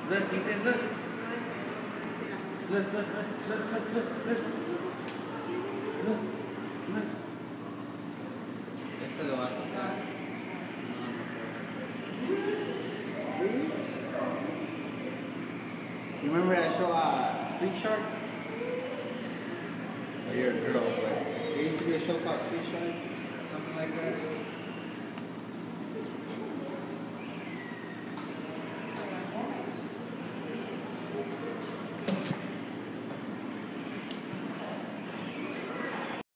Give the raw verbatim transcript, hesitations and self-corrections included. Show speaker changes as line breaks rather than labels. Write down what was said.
Look, Ethan, look. Look, look, look, look, look, look, look. Look, look. Esto lo va a tocar. You remember that show, uh, Street Shark? Oh, you're a girl, but there used to be a show called Street Shark, something like that.